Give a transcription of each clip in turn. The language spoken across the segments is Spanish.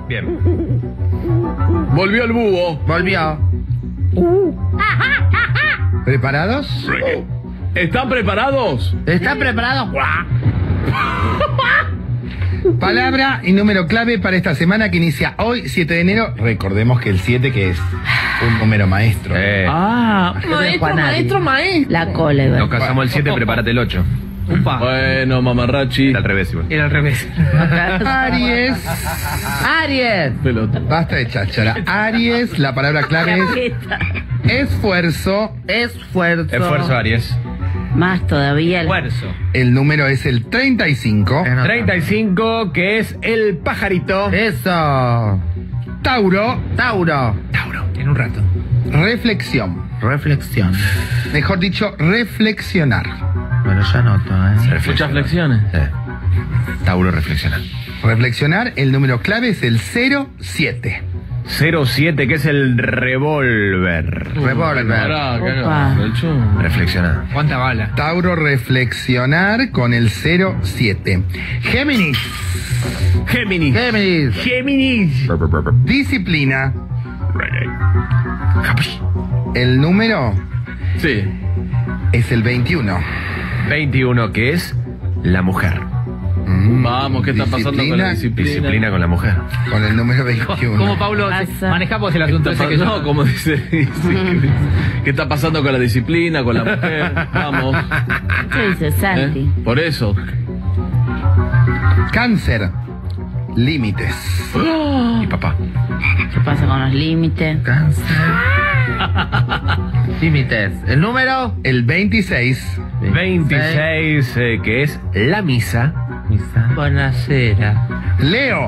Bien. Volvió el búho. Volvió. ¿Preparados? ¿Están preparados? ¿Están preparados? Palabra y número clave para esta semana que inicia hoy, 7 de enero. Recordemos que el 7 que es un número maestro. Maestro. La cola, igual. Nos casamos el 7, prepárate el 8. Upa. Bueno, mamarrachi. Era al revés igual. Era al revés. Aries. Pelota. Basta de cháchara. Aries, la palabra clave es esfuerzo. Esfuerzo, Aries. Más todavía. Esfuerzo. El número es el 35. 35, que es el pajarito. Eso. Tauro. En un rato. Reflexión. Mejor dicho, reflexionar. Bueno, ya noto, Muchas flexiones. Tauro reflexiona. Reflexionar, el número clave es el 07. 07, que es el revólver. Pará, que Opa. el chum. Reflexiona. ¿Cuánta bala? Tauro, reflexionar con el 07. Géminis. Disciplina. El número Sí. es el 21. 21, que es la mujer. Vamos, ¿qué está pasando con la disciplina? Disciplina con la mujer. Con el número 21. ¿Cómo, Pablo? Pasa. Manejamos el asunto ese que No, como dice. ¿Qué está pasando con la disciplina, con la mujer? Vamos. ¿Qué dice Santi? Por eso. Cáncer. Límites. Y papá. ¿Qué pasa con los límites? Límites. ¿El número? El 26. 26, que es la misa. Buenasera. Leo.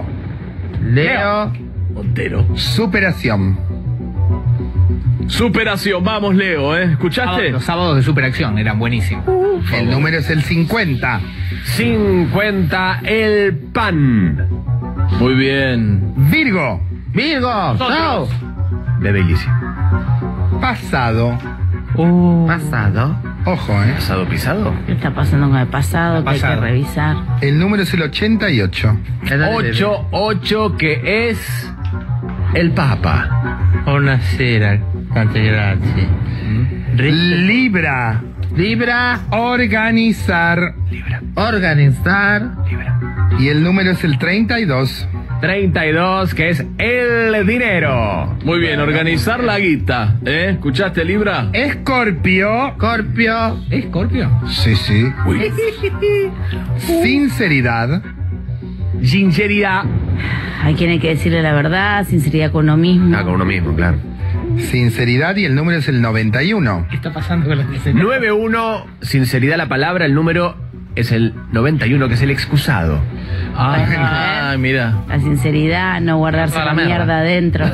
Montero. Superación. Superación, vamos, Leo, ¿escuchaste? Los sábados de superacción eran buenísimos. El número es el 50. 50, el pan. Muy bien. Virgo. Nosotros. De bellísimo. Pasado. Pasado. Ojo, ¿Pasado pisado? ¿Qué está pasando con el pasado? Que hay que Pasado. revisar. El número es el 88. 8, que es el papa. Buonasera. Tante grazie. Libra. Organizar. Organizar. Y el número es el 32. 32, que es el dinero. Muy bien, organizar la guita, ¿Escuchaste, Libra? Escorpio. ¿Es Scorpio? Sí. Uy. Sinceridad. Sinceridad. Hay quien hay que decirle la verdad, sinceridad con uno mismo. Ah, con uno mismo, claro. Sinceridad y el número es el 91. ¿Qué está pasando con las 91, sinceridad la palabra, el número es el 91, que es el excusado. Ay, mira. La sinceridad, no guardarse Toda la la mierda mierda. adentro.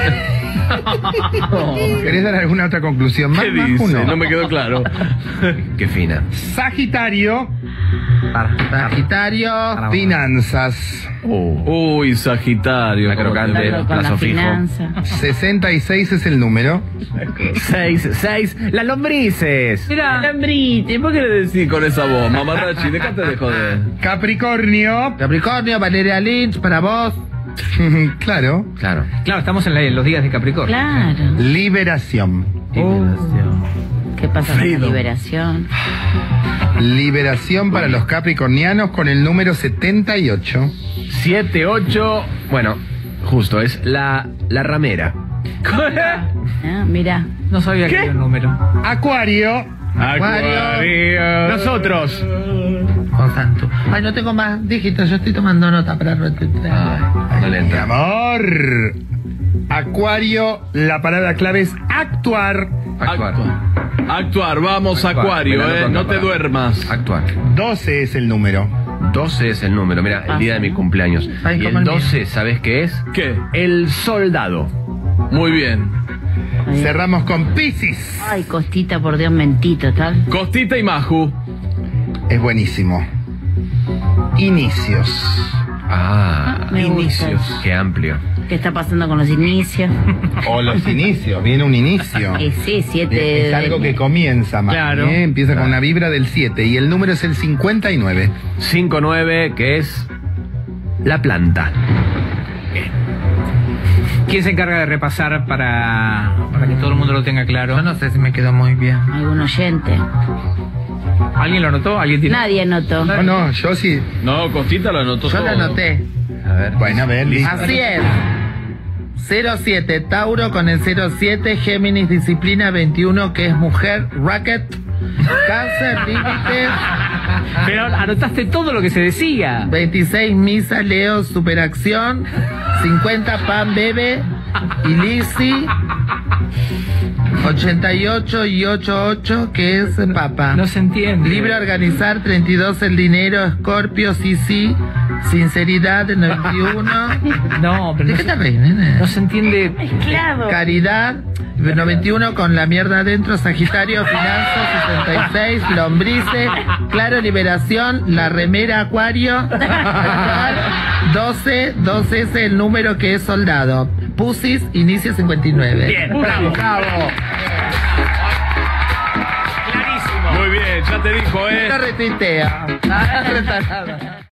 ¿Querés dar alguna otra conclusión más? ¿Qué Más dice? uno. No me quedó claro. Qué fina. Sagitario. Sagitario. Finanzas. Uy, Sagitario. La crocante. Hablando con plazo la fijo. finanza. 66 es el número. 6, las lombrices. Mira. ¿Y por qué le decís con esa voz, mamarrachi? Dejate de joder. Capricornio. Valeria Lynch, para vos. Claro. Claro. Claro, estamos en los días de Capricornio. Claro. Liberación. ¿Qué pasa con la liberación? Liberación para los capricornianos con el número 78. 7, 8, bueno, justo, es la ramera. Mira. No sabía que había un número. Acuario. Nosotros. Con santo. Ay, no tengo más dígitos, yo estoy tomando nota para No le Mi entra. amor. Acuario, la palabra clave es actuar. Actuar, vamos, Actuar. Acuario, Venga, no No toca, te para. duermas. Actuar. 12 es el número. 12 es el número, mira, el día de mi cumpleaños. Ay, Y como el el mío. 12, ¿sabes qué es? ¿Qué? El soldado. Muy bien. Cerramos con Piscis. Ay, costita, por Dios, mentito, tal. Costita y Maju. Es buenísimo. Inicios. Me gusta Inicios. eso. Qué amplio. ¿Qué está pasando con los inicios? O los inicios, viene un inicio. Sí, 7. Es algo que comienza, Mari, Claro. Empieza con una vibra del 7 y el número es el 59. 5-9, que es la planta. ¿Quién se encarga de repasar para que todo el mundo lo tenga claro? Yo no sé si me quedó muy bien. ¿Algún oyente? ¿Alguien lo anotó? ¿Alguien tiene? Nadie anotó. No, yo sí. No, Costita lo anotó Yo todo. lo anoté. A ver. Bueno, a ver, listo. Así es. 07, Tauro con el 07, Géminis, disciplina 21, que es mujer, racket, Cáncer, límites, Pero anotaste todo lo que se decía. 26, Misa, Leo, superacción, 50, Pan, Bebe y Lizzy, 88 y 88, que es Papa. No se entiende. Libre a organizar, 32, el dinero, Escorpio, sí, sinceridad, 91. No, pero ¿De no qué se, te reís, nene? no se entiende. Claro. Caridad, 91 con la mierda adentro, Sagitario, finanzas, 66, lombrices, claro, liberación, la remera, Acuario, 12 es el número que es soldado, Pusis, inicio 59. Bien, bravo. Bravo. Clarísimo. Muy bien, ya te dijo, No retuitea.